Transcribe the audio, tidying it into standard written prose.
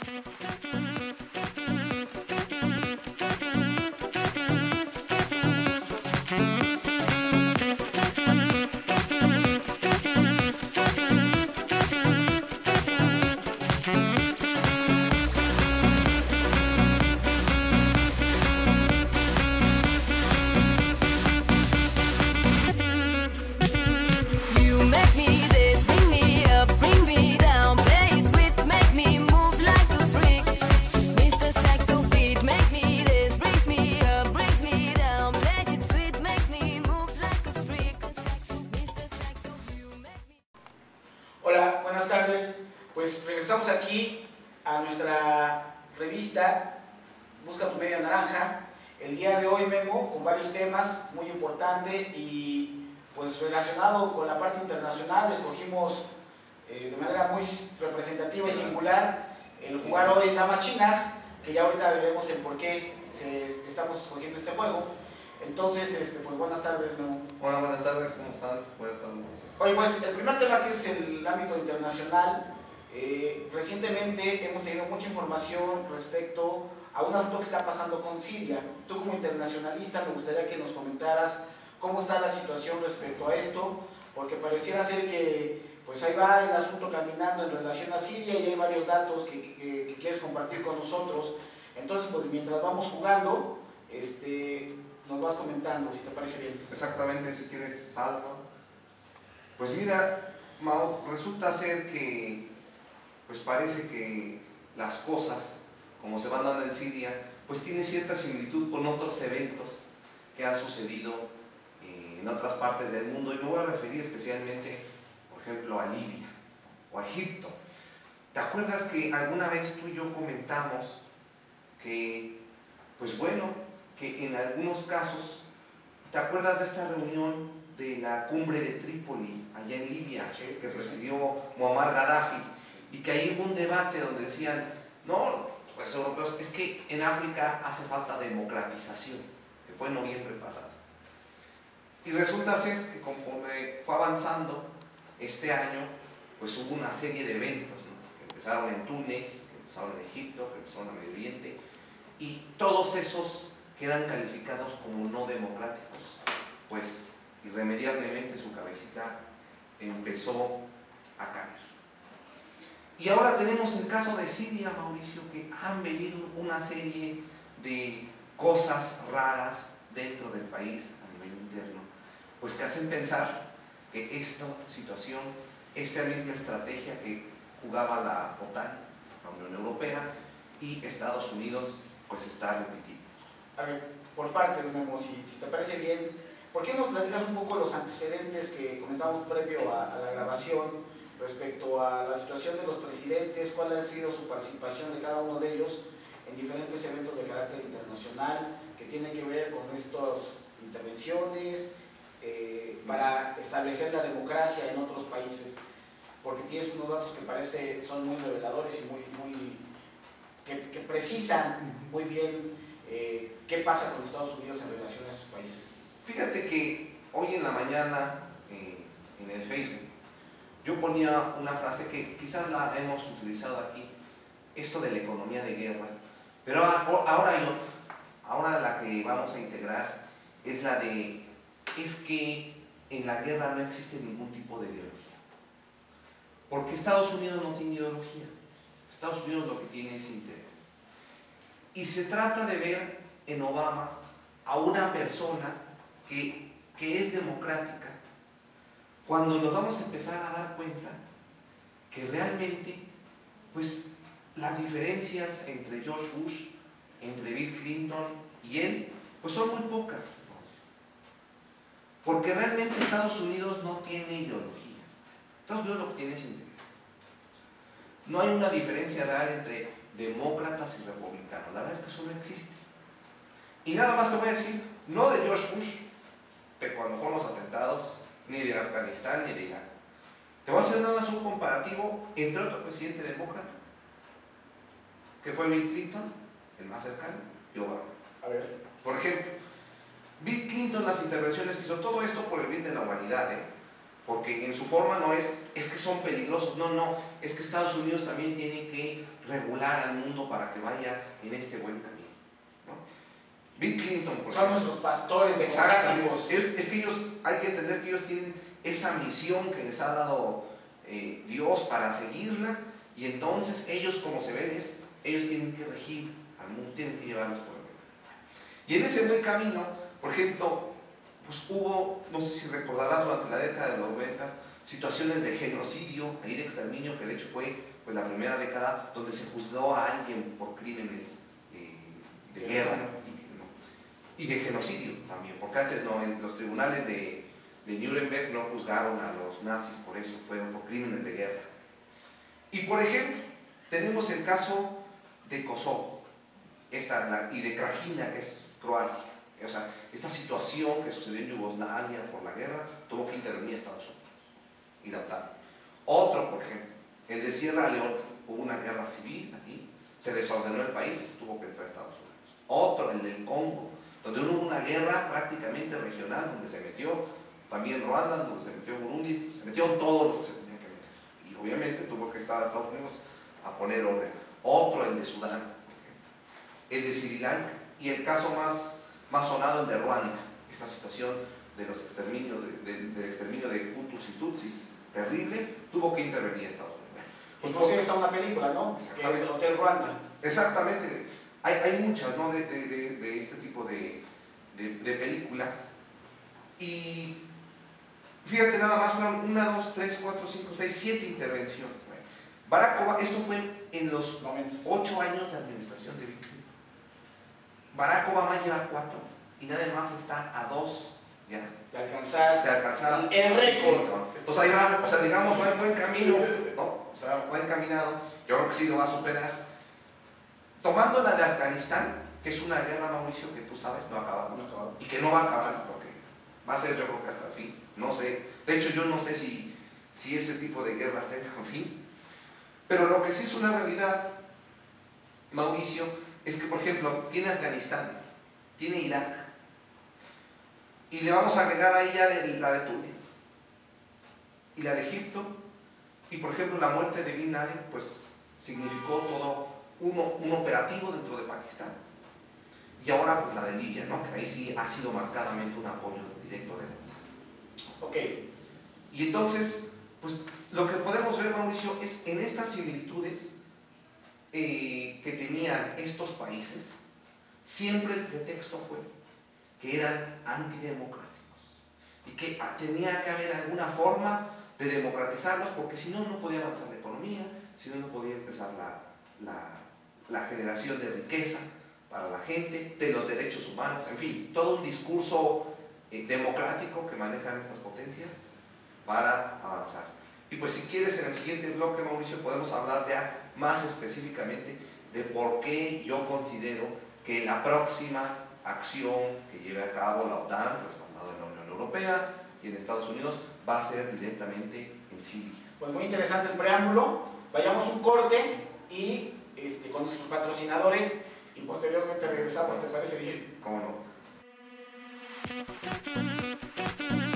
Hola, buenas tardes. Pues regresamos aquí a nuestra revista Busca tu Media Naranja. El día de hoy vengo con varios temas muy importantes y pues relacionado con la parte internacional. Escogimos de manera muy representativa y singular el jugar hoy damas chinas, que ya ahorita veremos el por qué estamos escogiendo este juego. Entonces, pues buenas tardes, Memo. Hola, buenas tardes, ¿cómo están? Buenas tardes. Oye, pues el primer tema, que es el ámbito internacional. Recientemente hemos tenido mucha información respecto a un asunto que está pasando con Siria. Tú, como internacionalista, me gustaría que nos comentaras cómo está la situación respecto a esto, porque pareciera ser que pues ahí va el asunto caminando en relación a Siria y hay varios datos que quieres compartir con nosotros. Entonces, pues mientras vamos jugando, nos vas comentando, si te parece bien. Exactamente, si quieres salvo. Pues mira, Mau, resulta ser que pues parece que las cosas, como se van dando en Siria, pues tienen cierta similitud con otros eventos que han sucedido en otras partes del mundo, y me voy a referir especialmente, por ejemplo, a Libia o a Egipto. ¿Te acuerdas que alguna vez tú y yo comentamos que, pues bueno, que en algunos casos, ¿te acuerdas de esta reunión de la cumbre de Trípoli, allá en Libia, que presidió Muammar Gaddafi, y que ahí hubo un debate donde decían, no, pues europeos, es que en África hace falta democratización, que fue en noviembre pasado? Y resulta ser que conforme fue avanzando este año, pues hubo una serie de eventos, ¿no? Que empezaron en Túnez, que empezaron en Egipto, que empezaron en Medio Oriente, y todos esos que eran calificados como no democráticos, pues irremediablemente su cabecita empezó a caer. Y ahora tenemos el caso de Siria, Mauricio, que han venido una serie de cosas raras dentro del país a nivel interno, pues que hacen pensar que esta situación, esta misma estrategia que jugaba la OTAN, la Unión Europea y Estados Unidos, pues se está repitiendo. A ver, por partes, Memo, si te parece bien, ¿por qué nos platicas un poco los antecedentes que comentamos previo a la grabación respecto a la situación de los presidentes? ¿Cuál ha sido su participación de cada uno de ellos en diferentes eventos de carácter internacional que tienen que ver con estas intervenciones para establecer la democracia en otros países? Porque tienes unos datos que son muy reveladores y que precisan muy bien qué pasa con Estados Unidos en relación a estos países. Fíjate que hoy en la mañana en el Facebook yo ponía una frase que quizás la hemos utilizado aquí, esto de la economía de guerra, pero ahora hay otra. Ahora la que vamos a integrar es la de, es que en la guerra no existe ningún tipo de ideología, porque Estados Unidos no tiene ideología. Estados Unidos lo que tiene es intereses, y se trata de ver en Obama a una persona que es democrática, cuando nos vamos a empezar a dar cuenta que realmente pues las diferencias entre George Bush, entre Bill Clinton y él, pues son muy pocas, porque realmente Estados Unidos no tiene ideología. Estados Unidos lo que tiene es intereses. No hay una diferencia real entre demócratas y republicanos. La verdad es que eso no existe. Y nada más te voy a decir, no de George Bush, de cuando fueron los atentados, ni de Afganistán, ni de Irak. Te voy a hacer nada más un comparativo entre otro presidente demócrata, que fue Bill Clinton, el más cercano, y Obama. A ver. Por ejemplo, Bill Clinton, las intervenciones que hizo, todo esto por el bien de la humanidad, porque en su forma no es que son peligrosos, no, es que Estados Unidos también tiene que regular al mundo para que vaya en este buen camino, ¿no? Bill Clinton, por son nuestros pastores democráticos. Es que ellos, hay que entender que ellos tienen esa misión que les ha dado Dios para seguirla, y entonces ellos, como se ven, ellos tienen que regir al mundo, tienen que llevarnos por el buen camino. Y en ese buen camino, por ejemplo, pues hubo, no sé si recordarás, durante la década de los 90, situaciones de genocidio, ahí de exterminio, que de hecho fue pues, la primera década donde se juzgó a alguien por crímenes de guerra y de genocidio también, porque antes no, en los tribunales de Nuremberg no juzgaron a los nazis por eso, fueron por crímenes de guerra. Y por ejemplo, tenemos el caso de Kosovo y de Krajina, que es Croacia. O sea, esta situación que sucedió en Yugoslavia por la guerra, tuvo que intervenir Estados Unidos y la OTAN. Otro, por ejemplo, el de Sierra Leona, hubo una guerra civil aquí, se desordenó el país, tuvo que entrar Estados Unidos. Otro, el del Congo, donde hubo una guerra prácticamente regional, donde se metió también Ruanda, donde se metió Burundi, se metió todo lo que se tenía que meter. Y obviamente tuvo que estar Estados Unidos a poner orden. Otro, el de Sudán, el de Sri Lanka, y el caso más sonado, el de Ruanda, esta situación de los exterminios, del exterminio de Hutus y Tutsis, terrible, tuvo que intervenir Estados Unidos. Pues no sé, está una película, ¿no? Que es el Hotel Ruanda. Exactamente, hay muchas, ¿no? de este tipo de películas, y fíjate nada más, fueron 1, 2, 3, 4, 5, 6, 7 intervenciones. Barack Obama, esto fue en los 8 años de administración de Bill Clinton. Barack Obama lleva 4 y nada más está a 2 ya de alcanzar el récord. Entonces ahí va, o sea, digamos, va en buen camino, ¿no? O sea, va encaminado. Yo creo que sí lo va a superar. Tomando la de Afganistán, que es una guerra, Mauricio, que tú sabes no ha acabado y que no va a acabar, porque va a ser, yo creo que hasta el fin. No sé, de hecho yo no sé si ese tipo de guerras tengan fin, pero lo que sí es una realidad, Mauricio, es que por ejemplo tiene Afganistán, tiene Irak, y le vamos a agregar ahí ya la de Túnez y la de Egipto, y por ejemplo la muerte de Bin Laden pues significó todo un operativo dentro de Pakistán, y ahora pues la de Libia, ¿no? Que ahí sí ha sido marcadamente un apoyo directo de la OTAN. Ok. Y entonces, pues lo que podemos ver, Mauricio, es en estas similitudes que tenían estos países, siempre el pretexto fue que eran antidemocráticos y que tenía que haber alguna forma de democratizarlos, porque si no, no podía avanzar la economía, si no, no podía empezar la generación de riqueza para la gente, de los derechos humanos, en fin, todo un discurso democrático que manejan estas potencias para avanzar. Y pues si quieres, en el siguiente bloque, Mauricio, podemos hablar ya más específicamente de por qué yo considero que la próxima acción que lleve a cabo la OTAN, respaldado en la Unión Europea y en Estados Unidos, va a ser directamente en Siria. Pues muy interesante el preámbulo. Vayamos un corte y con nuestros patrocinadores y posteriormente regresamos, ¿te parece bien? ¿Cómo no?